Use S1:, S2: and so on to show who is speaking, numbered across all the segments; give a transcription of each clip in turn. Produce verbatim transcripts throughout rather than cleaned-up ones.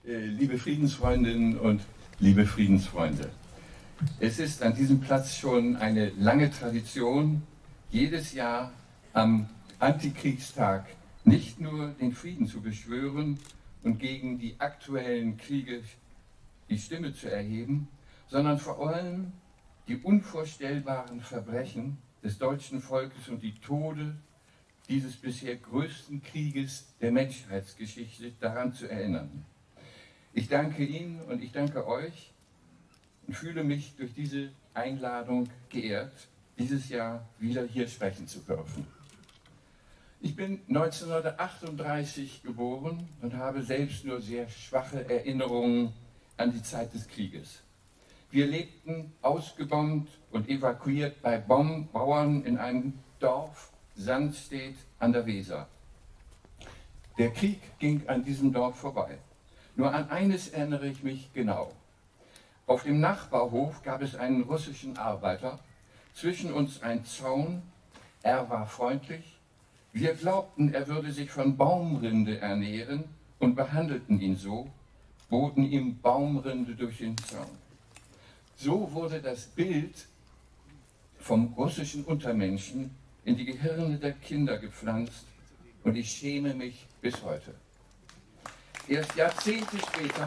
S1: Liebe Friedensfreundinnen und liebe Friedensfreunde, es ist an diesem Platz schon eine lange Tradition, jedes Jahr am Antikriegstag nicht nur den Frieden zu beschwören und gegen die aktuellen Kriege die Stimme zu erheben, sondern vor allem die unvorstellbaren Verbrechen des deutschen Volkes und die Tode dieses bisher größten Krieges der Menschheitsgeschichte daran zu erinnern. Ich danke Ihnen und ich danke euch und fühle mich durch diese Einladung geehrt, dieses Jahr wieder hier sprechen zu dürfen. Ich bin neunzehnhundertachtunddreißig geboren und habe selbst nur sehr schwache Erinnerungen an die Zeit des Krieges. Wir lebten ausgebombt und evakuiert bei Bauern in einem Dorf Sandstedt an der Weser. Der Krieg ging an diesem Dorf vorbei. Nur an eines erinnere ich mich genau. Auf dem Nachbarhof gab es einen russischen Arbeiter, zwischen uns ein Zaun, er war freundlich. Wir glaubten, er würde sich von Baumrinde ernähren und behandelten ihn so, boten ihm Baumrinde durch den Zaun. So wurde das Bild vom russischen Untermenschen in die Gehirne der Kinder gepflanzt und ich schäme mich bis heute. Erst Jahrzehnte später,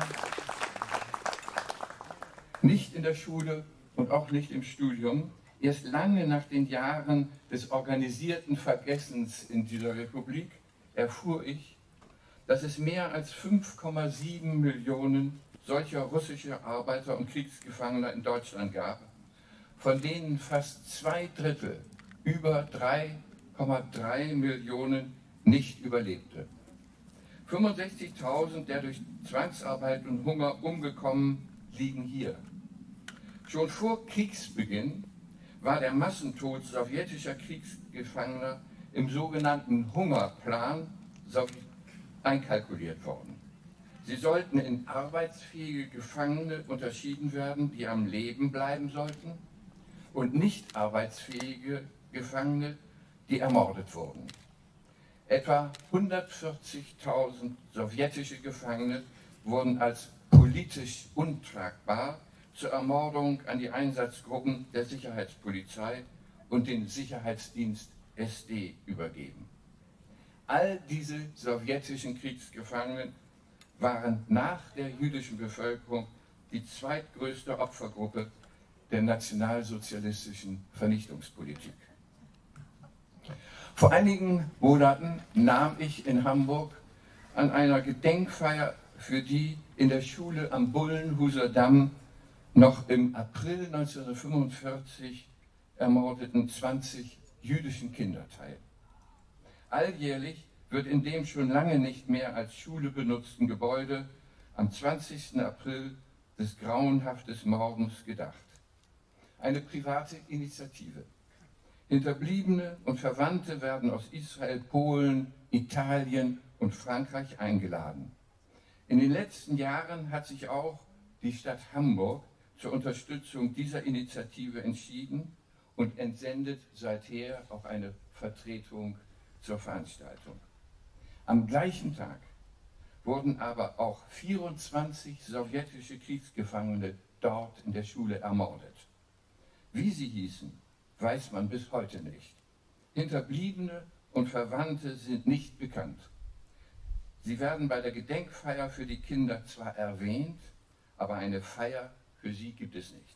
S1: nicht in der Schule und auch nicht im Studium, erst lange nach den Jahren des organisierten Vergessens in dieser Republik, erfuhr ich, dass es mehr als fünf Komma sieben Millionen solcher russischer Arbeiter und Kriegsgefangener in Deutschland gab, von denen fast zwei Drittel, über drei Komma drei Millionen, nicht überlebte. fünfundsechzigtausend der durch Zwangsarbeit und Hunger umgekommen liegen hier. Schon vor Kriegsbeginn war der Massentod sowjetischer Kriegsgefangener im sogenannten Hungerplan einkalkuliert worden. Sie sollten in arbeitsfähige Gefangene unterschieden werden, die am Leben bleiben sollten, und nicht arbeitsfähige Gefangene, die ermordet wurden. Etwa hundertvierzigtausend sowjetische Gefangene wurden als politisch untragbar zur Ermordung an die Einsatzgruppen der Sicherheitspolizei und den Sicherheitsdienst S D übergeben. All diese sowjetischen Kriegsgefangenen waren nach der jüdischen Bevölkerung die zweitgrößte Opfergruppe der nationalsozialistischen Vernichtungspolitik. Vor einigen Monaten nahm ich in Hamburg an einer Gedenkfeier für die in der Schule am Bullenhuser Damm noch im April neunzehnhundertfünfundvierzig ermordeten zwanzig jüdischen Kinder teil. Alljährlich wird in dem schon lange nicht mehr als Schule benutzten Gebäude am zwanzigsten April des grauenhaften Morgens gedacht. Eine private Initiative. Hinterbliebene und Verwandte werden aus Israel, Polen, Italien und Frankreich eingeladen. In den letzten Jahren hat sich auch die Stadt Hamburg zur Unterstützung dieser Initiative entschieden und entsendet seither auch eine Vertretung zur Veranstaltung. Am gleichen Tag wurden aber auch vierundzwanzig sowjetische Kriegsgefangene dort in der Schule ermordet. Wie sie hießen, weiß man bis heute nicht. Hinterbliebene und Verwandte sind nicht bekannt. Sie werden bei der Gedenkfeier für die Kinder zwar erwähnt, aber eine Feier für sie gibt es nicht.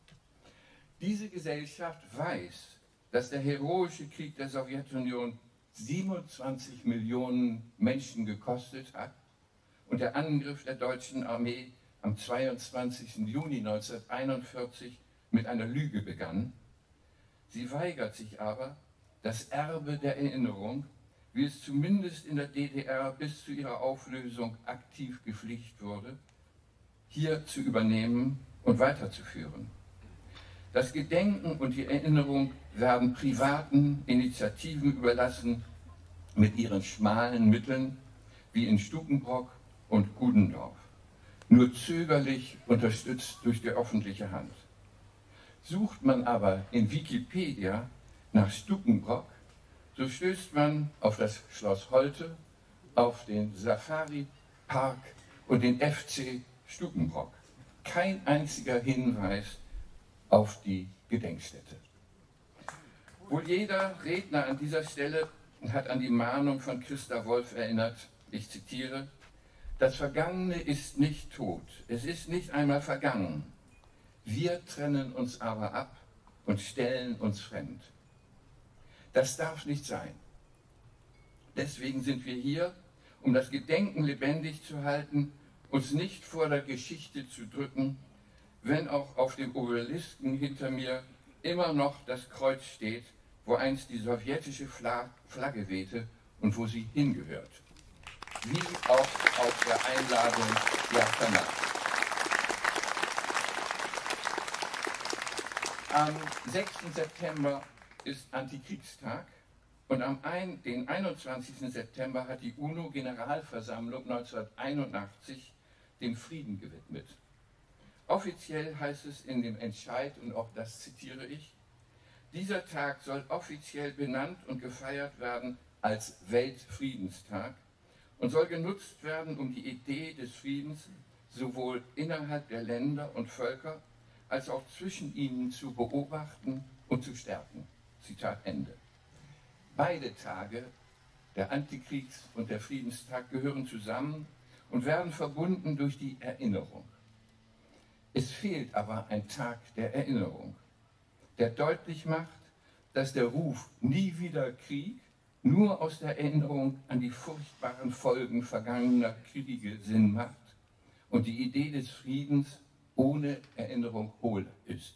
S1: Diese Gesellschaft weiß, dass der heroische Krieg der Sowjetunion siebenundzwanzig Millionen Menschen gekostet hat und der Angriff der deutschen Armee am zweiundzwanzigsten Juni neunzehnhunderteinundvierzig mit einer Lüge begann. Sie weigert sich aber, das Erbe der Erinnerung, wie es zumindest in der D D R bis zu ihrer Auflösung aktiv gepflegt wurde, hier zu übernehmen und weiterzuführen. Das Gedenken und die Erinnerung werden privaten Initiativen überlassen mit ihren schmalen Mitteln, wie in Stukenbrock und Gudendorf, nur zögerlich unterstützt durch die öffentliche Hand. Sucht man aber in Wikipedia nach Stukenbrock, so stößt man auf das Schloss Holte, auf den Safari-Park und den F C Stukenbrock. Kein einziger Hinweis auf die Gedenkstätte. Wohl jeder Redner an dieser Stelle hat an die Mahnung von Christa Wolf erinnert, ich zitiere: Das Vergangene ist nicht tot, es ist nicht einmal vergangen. Wir trennen uns aber ab und stellen uns fremd. Das darf nicht sein. Deswegen sind wir hier, um das Gedenken lebendig zu halten, uns nicht vor der Geschichte zu drücken, wenn auch auf dem Obelisken hinter mir immer noch das Kreuz steht, wo einst die sowjetische Flagge wehte und wo sie hingehört. Wie auch auf der Einladung ja vermerkt. Am sechsten September ist Antikriegstag und am den einundzwanzigsten September hat die UNO-Generalversammlung neunzehnhunderteinundachtzig dem Frieden gewidmet. Offiziell heißt es in dem Entscheid, und auch das zitiere ich: Dieser Tag soll offiziell benannt und gefeiert werden als Weltfriedenstag und soll genutzt werden, um die Idee des Friedens sowohl innerhalb der Länder und Völker als auch zwischen ihnen zu beobachten und zu stärken. Zitat Ende. Beide Tage, der Antikriegs- und der Friedenstag, gehören zusammen und werden verbunden durch die Erinnerung. Es fehlt aber ein Tag der Erinnerung, der deutlich macht, dass der Ruf "Nie wieder Krieg" nur aus der Erinnerung an die furchtbaren Folgen vergangener Kriege Sinn macht und die Idee des Friedens ohne Erinnerung hohl ist.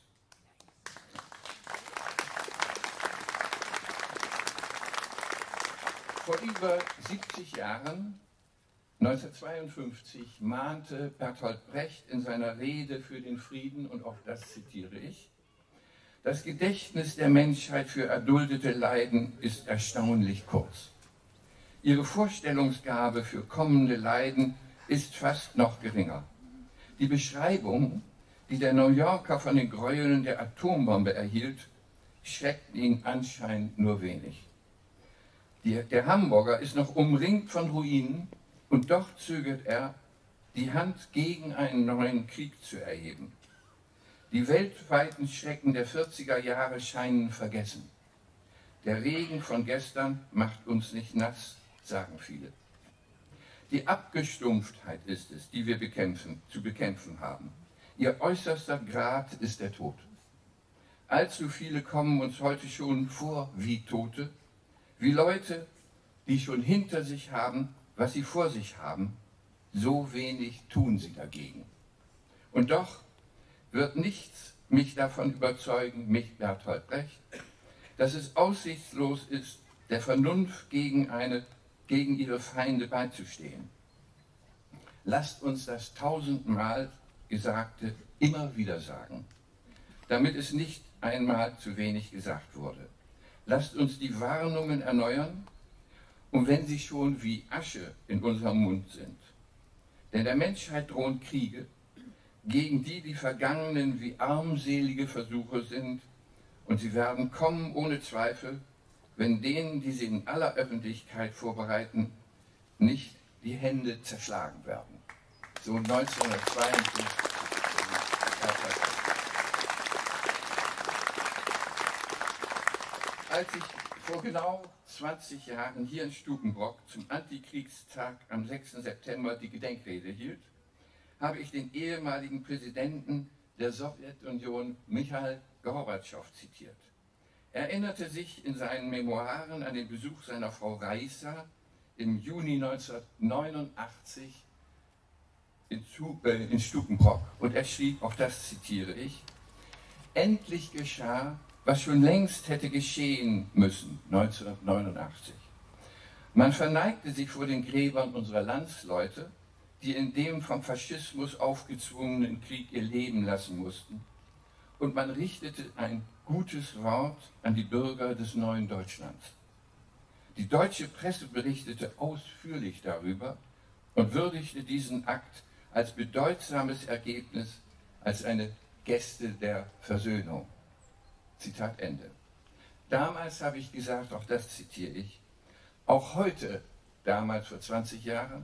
S1: Vor über siebzig Jahren, neunzehnhundertzweiundfünfzig, mahnte Bertolt Brecht in seiner Rede für den Frieden, und auch das zitiere ich: Das Gedächtnis der Menschheit für erduldete Leiden ist erstaunlich kurz. Ihre Vorstellungsgabe für kommende Leiden ist fast noch geringer. Die Beschreibung, die der New Yorker von den Gräueln der Atombombe erhielt, schreckt ihn anscheinend nur wenig. Die, der Hamburger ist noch umringt von Ruinen, und doch zögert er, die Hand gegen einen neuen Krieg zu erheben. Die weltweiten Schrecken der vierziger Jahre scheinen vergessen. Der Regen von gestern macht uns nicht nass, sagen viele. Die Abgestumpftheit ist es, die wir bekämpfen, zu bekämpfen haben. Ihr äußerster Grad ist der Tod. Allzu viele kommen uns heute schon vor wie Tote, wie Leute, die schon hinter sich haben, was sie vor sich haben. So wenig tun sie dagegen. Und doch wird nichts mich davon überzeugen, mich Bertolt Brecht, dass es aussichtslos ist, der Vernunft gegen, eine, gegen ihre Feinde beizustehen. Lasst uns das tausendmal Gesagte immer wieder sagen, damit es nicht einmal zu wenig gesagt wurde. Lasst uns die Warnungen erneuern, und wenn sie schon wie Asche in unserem Mund sind. Denn der Menschheit drohen Kriege, gegen die die Vergangenen wie armselige Versuche sind, und sie werden kommen ohne Zweifel, wenn denen, die sie in aller Öffentlichkeit vorbereiten, nicht die Hände zerschlagen werden. So neunzehnhundertzweiundfünfzig. Als ich vor genau zwanzig Jahren hier in Stukenbrock zum Antikriegstag am sechsten September die Gedenkrede hielt, habe ich den ehemaligen Präsidenten der Sowjetunion, Michail Gorbatschow, zitiert. Er erinnerte sich in seinen Memoiren an den Besuch seiner Frau Raisa im Juni neunzehnhundertneunundachtzig in, äh, in Stukenbrock, und er schrieb, auch das zitiere ich: Endlich geschah, was schon längst hätte geschehen müssen, neunzehnhundertneunundachtzig. Man verneigte sich vor den Gräbern unserer Landsleute, die in dem vom Faschismus aufgezwungenen Krieg ihr Leben lassen mussten, und man richtete ein gutes Wort an die Bürger des neuen Deutschlands. Die deutsche Presse berichtete ausführlich darüber und würdigte diesen Akt als bedeutsames Ergebnis, als eine Geste der Versöhnung. Zitat Ende. Damals habe ich gesagt, auch das zitiere ich: Auch heute, damals vor zwanzig Jahren,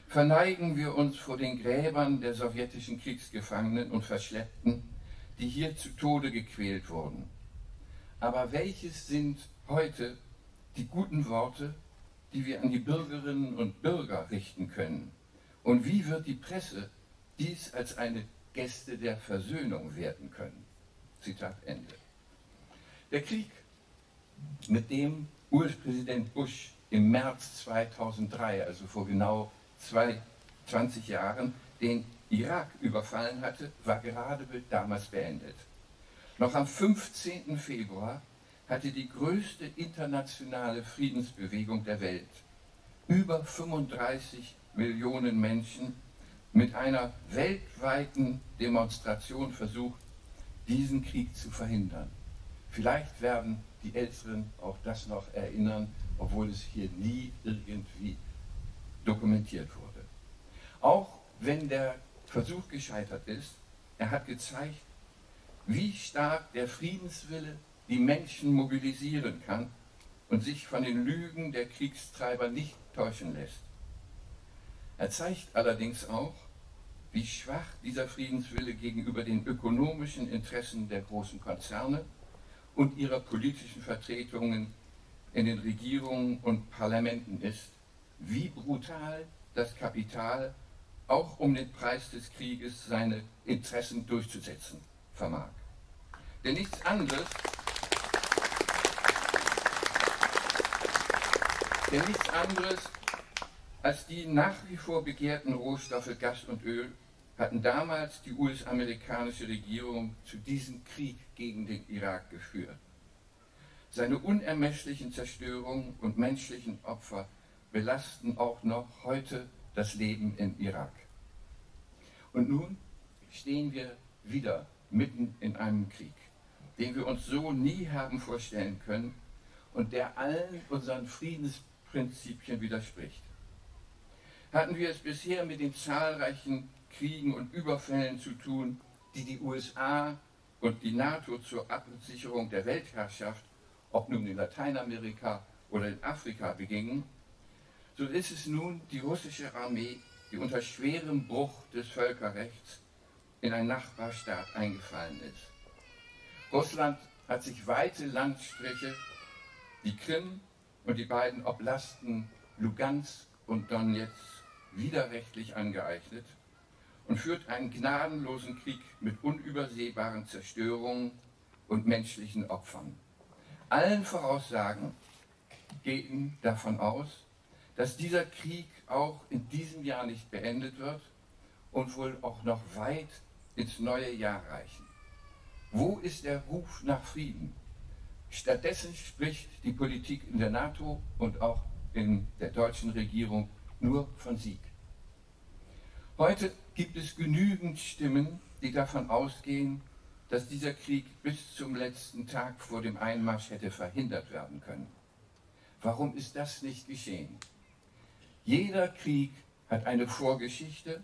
S1: verneigen wir uns vor den Gräbern der sowjetischen Kriegsgefangenen und Verschleppten, die hier zu Tode gequält wurden. Aber welches sind heute die guten Worte, die wir an die Bürgerinnen und Bürger richten können? Und wie wird die Presse dies als eine Geste der Versöhnung werten können? Zitat Ende. Der Krieg, mit dem U S-Präsident Bush im März zweitausenddrei, also vor genau zwanzig Jahren, den Irak überfallen hatte, war gerade damals beendet. Noch am fünfzehnten Februar hatte die größte internationale Friedensbewegung der Welt, über fünfunddreißig Millionen Menschen, mit einer weltweiten Demonstration versucht, diesen Krieg zu verhindern. Vielleicht werden die Älteren auch das noch erinnern, obwohl es hier nie irgendwie dokumentiert wurde. Auch wenn der Versuch gescheitert ist, er hat gezeigt, wie stark der Friedenswille die Menschen mobilisieren kann und sich von den Lügen der Kriegstreiber nicht täuschen lässt. Er zeigt allerdings auch, wie schwach dieser Friedenswille gegenüber den ökonomischen Interessen der großen Konzerne und ihrer politischen Vertretungen in den Regierungen und Parlamenten ist, wie brutal das Kapital auch um den Preis des Krieges seine Interessen durchzusetzen vermag. Denn nichts anderes, denn nichts anderes als die nach wie vor begehrten Rohstoffe Gas und Öl hatten damals die U S-amerikanische Regierung zu diesem Krieg gegen den Irak geführt. Seine unermesslichen Zerstörungen und menschlichen Opfer belasten auch noch heute das Leben im Irak. Und nun stehen wir wieder mitten in einem Krieg, den wir uns so nie haben vorstellen können und der allen unseren Friedensprinzipien widerspricht. Hatten wir es bisher mit den zahlreichen Kriegen und Überfällen zu tun, die die U S A und die NATO zur Absicherung der Weltherrschaft, ob nun in Lateinamerika oder in Afrika, begingen, so ist es nun die russische Armee, die unter schwerem Bruch des Völkerrechts in einen Nachbarstaat eingefallen ist. Russland hat sich weite Landstriche, die Krim und die beiden Oblasten Lugansk und Donetsk, widerrechtlich angeeignet und führt einen gnadenlosen Krieg mit unübersehbaren Zerstörungen und menschlichen Opfern. Allen Voraussagen gehen davon aus, dass dieser Krieg auch in diesem Jahr nicht beendet wird und wohl auch noch weit ins neue Jahr reichen. Wo ist der Ruf nach Frieden? Stattdessen spricht die Politik in der NATO und auch in der deutschen Regierung nur von Sieg. Heute gibt es genügend Stimmen, die davon ausgehen, dass dieser Krieg bis zum letzten Tag vor dem Einmarsch hätte verhindert werden können. Warum ist das nicht geschehen? Jeder Krieg hat eine Vorgeschichte,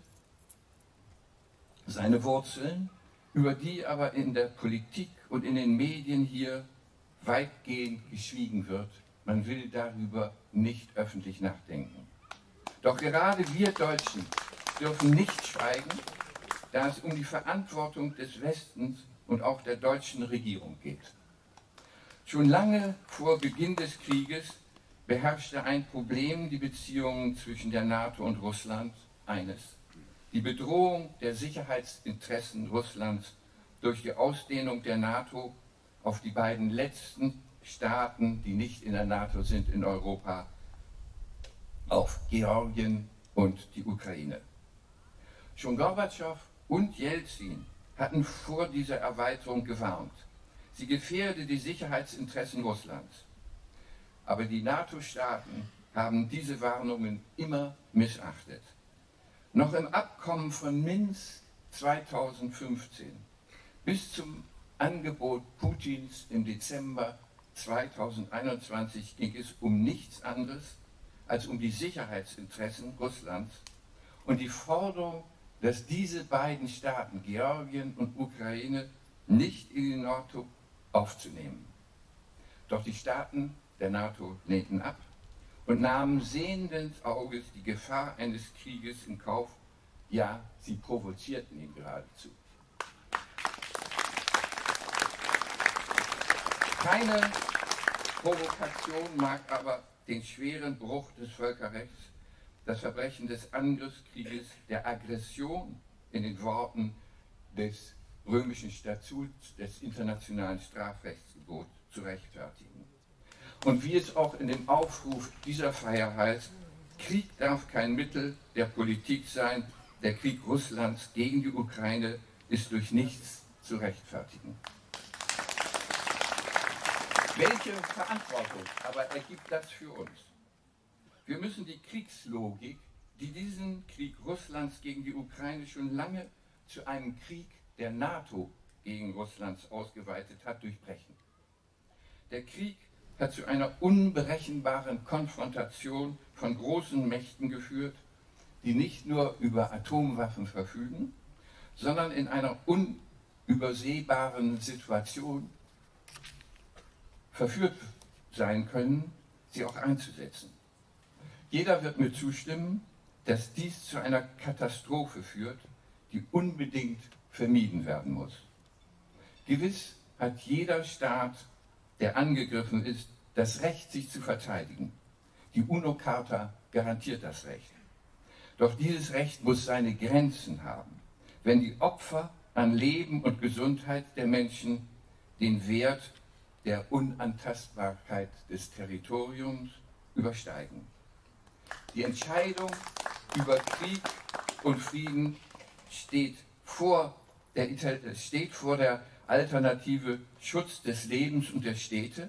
S1: seine Wurzeln, über die aber in der Politik und in den Medien hier weitgehend geschwiegen wird. Man will darüber nicht öffentlich nachdenken. Doch gerade wir Deutschen dürfen nicht schweigen, da es um die Verantwortung des Westens und auch der deutschen Regierung geht. Schon lange vor Beginn des Krieges beherrschte ein Problem die Beziehungen zwischen der NATO und Russland, eines: die Bedrohung der Sicherheitsinteressen Russlands durch die Ausdehnung der NATO auf die beiden letzten Staaten, die nicht in der NATO sind in Europa, auf Georgien und die Ukraine. Schon Gorbatschow und Jelzin hatten vor dieser Erweiterung gewarnt. Sie gefährde die Sicherheitsinteressen Russlands. Aber die NATO-Staaten haben diese Warnungen immer missachtet. Noch im Abkommen von Minsk zweitausendfünfzehn bis zum Angebot Putins im Dezember zweitausendeinundzwanzig ging es um nichts anderes als um die Sicherheitsinteressen Russlands und die Forderung, dass diese beiden Staaten, Georgien und Ukraine, nicht in die NATO aufzunehmen. Doch die Staaten der NATO lehnten ab und nahmen sehenden Auges die Gefahr eines Krieges in Kauf. Ja, sie provozierten ihn geradezu. Keine Provokation mag aber den schweren Bruch des Völkerrechts, das Verbrechen des Angriffskrieges, der Aggression in den Worten des römischen Statuts des internationalen Strafrechtsgebots zu rechtfertigen. Und wie es auch in dem Aufruf dieser Feier heißt, Krieg darf kein Mittel der Politik sein, der Krieg Russlands gegen die Ukraine ist durch nichts zu rechtfertigen. Welche Verantwortung aber ergibt das für uns? Wir müssen die Kriegslogik, die diesen Krieg Russlands gegen die Ukraine schon lange zu einem Krieg der NATO gegen Russlands ausgeweitet hat, durchbrechen. Der Krieg hat zu einer unberechenbaren Konfrontation von großen Mächten geführt, die nicht nur über Atomwaffen verfügen, sondern in einer unübersehbaren Situation verführt sein können, sie auch einzusetzen. Jeder wird mir zustimmen, dass dies zu einer Katastrophe führt, die unbedingt vermieden werden muss. Gewiss hat jeder Staat, der angegriffen ist, das Recht, sich zu verteidigen. Die UNO-Charta garantiert das Recht. Doch dieses Recht muss seine Grenzen haben, wenn die Opfer an Leben und Gesundheit der Menschen den Wert der Unantastbarkeit des Territoriums übersteigen. Die Entscheidung über Krieg und Frieden steht vor der, steht vor der Alternative Schutz des Lebens und der Städte,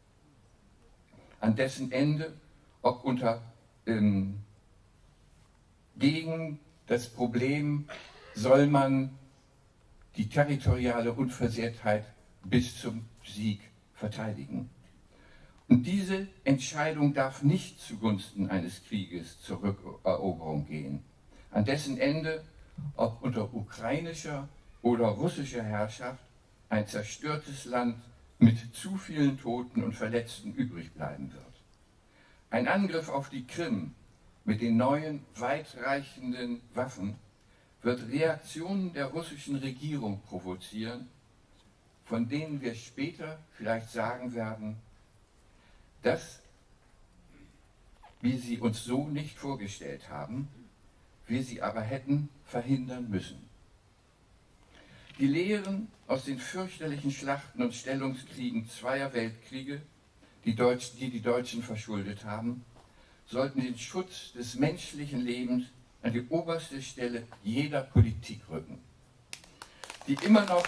S1: an dessen Ende, ob unter ähm, gegen das Problem, soll man die territoriale Unversehrtheit bis zum Sieg verteidigen. Und diese Entscheidung darf nicht zugunsten eines Krieges zur Rückeroberung gehen, an dessen Ende, ob unter ukrainischer oder russischer Herrschaft, ein zerstörtes Land mit zu vielen Toten und Verletzten übrig bleiben wird. Ein Angriff auf die Krim mit den neuen, weitreichenden Waffen wird Reaktionen der russischen Regierung provozieren, von denen wir später vielleicht sagen werden, dass wir sie uns so nicht vorgestellt haben, wir sie aber hätten verhindern müssen. Die Lehren aus den fürchterlichen Schlachten und Stellungskriegen zweier Weltkriege, die, Deutsch, die die Deutschen verschuldet haben, sollten den Schutz des menschlichen Lebens an die oberste Stelle jeder Politik rücken. Die immer noch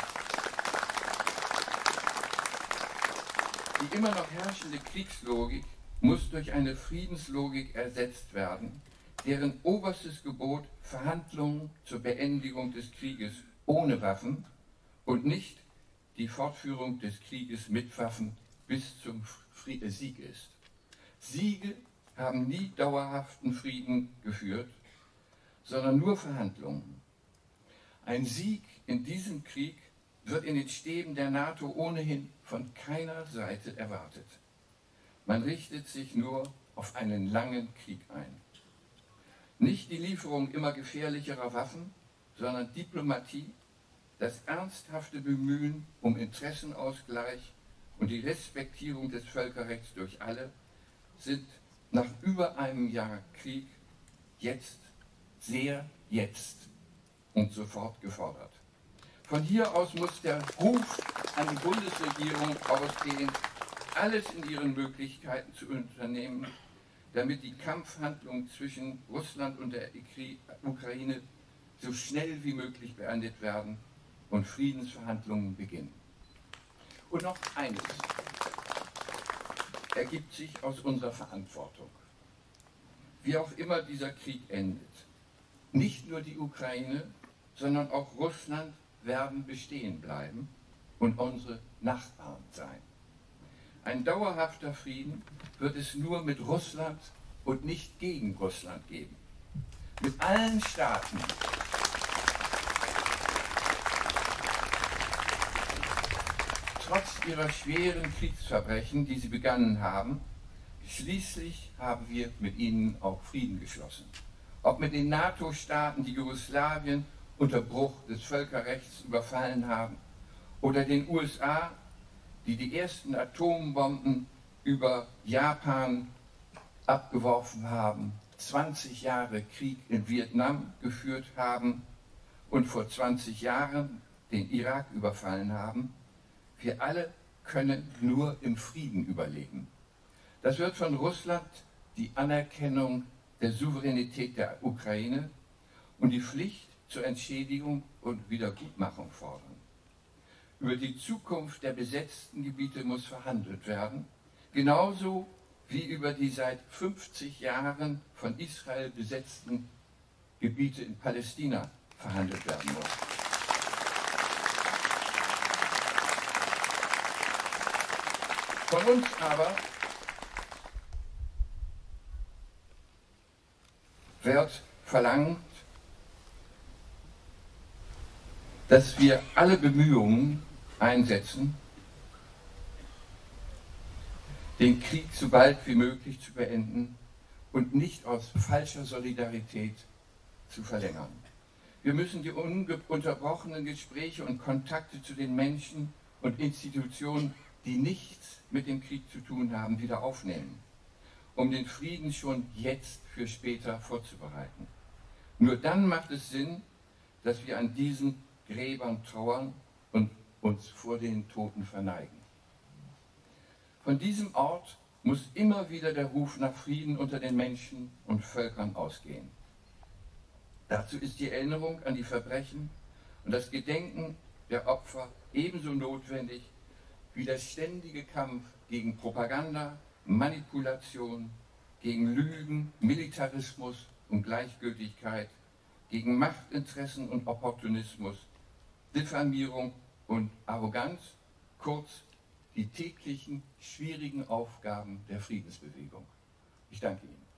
S1: Die immer noch herrschende Kriegslogik muss durch eine Friedenslogik ersetzt werden, deren oberstes Gebot Verhandlungen zur Beendigung des Krieges ohne Waffen und nicht die Fortführung des Krieges mit Waffen bis zum Sieg ist. Siege haben nie dauerhaften Frieden geführt, sondern nur Verhandlungen. Ein Sieg in diesem Krieg wird in den Stäben der NATO ohnehin von keiner Seite erwartet. Man richtet sich nur auf einen langen Krieg ein. Nicht die Lieferung immer gefährlicherer Waffen, sondern Diplomatie, das ernsthafte Bemühen um Interessenausgleich und die Respektierung des Völkerrechts durch alle sind nach über einem Jahr Krieg jetzt, sehr jetzt und sofort gefordert. Von hier aus muss der Ruf an die Bundesregierung ausgehen, alles in ihren Möglichkeiten zu unternehmen, damit die Kampfhandlungen zwischen Russland und der Ukraine so schnell wie möglich beendet werden und Friedensverhandlungen beginnen. Und noch eines ergibt sich aus unserer Verantwortung. Wie auch immer dieser Krieg endet, nicht nur die Ukraine, sondern auch Russland werden bestehen bleiben und unsere Nachbarn sein. Ein dauerhafter Frieden wird es nur mit Russland und nicht gegen Russland geben. Mit allen Staaten, trotz ihrer schweren Kriegsverbrechen, die sie begangen haben, Schließlich haben wir mit ihnen auch Frieden geschlossen. Ob mit den NATO-Staaten, die Jugoslawien unter Bruch des Völkerrechts überfallen haben, oder den U S A, die die ersten Atombomben über Japan abgeworfen haben, zwanzig Jahre Krieg in Vietnam geführt haben und vor zwanzig Jahren den Irak überfallen haben. Wir alle können nur im Frieden überleben. Das wird von Russland die Anerkennung der Souveränität der Ukraine und die Pflicht zur Entschädigung und Wiedergutmachung fordern. Über die Zukunft der besetzten Gebiete muss verhandelt werden, genauso wie über die seit fünfzig Jahren von Israel besetzten Gebiete in Palästina verhandelt werden muss. Von uns aber wird verlangt, dass wir alle Bemühungen einsetzen, den Krieg so bald wie möglich zu beenden und nicht aus falscher Solidarität zu verlängern. Wir müssen die ununterbrochenen Gespräche und Kontakte zu den Menschen und Institutionen, die nichts mit dem Krieg zu tun haben, wieder aufnehmen, um den Frieden schon jetzt für später vorzubereiten. Nur dann macht es Sinn, dass wir an diesen Gräbern trauern und uns vor den Toten verneigen. Von diesem Ort muss immer wieder der Ruf nach Frieden unter den Menschen und Völkern ausgehen. Dazu ist die Erinnerung an die Verbrechen und das Gedenken der Opfer ebenso notwendig wie der ständige Kampf gegen Propaganda, Manipulation, gegen Lügen, Militarismus und Gleichgültigkeit, gegen Machtinteressen und Opportunismus, Diffamierung und Arroganz, kurz die täglichen schwierigen Aufgaben der Friedensbewegung. Ich danke Ihnen.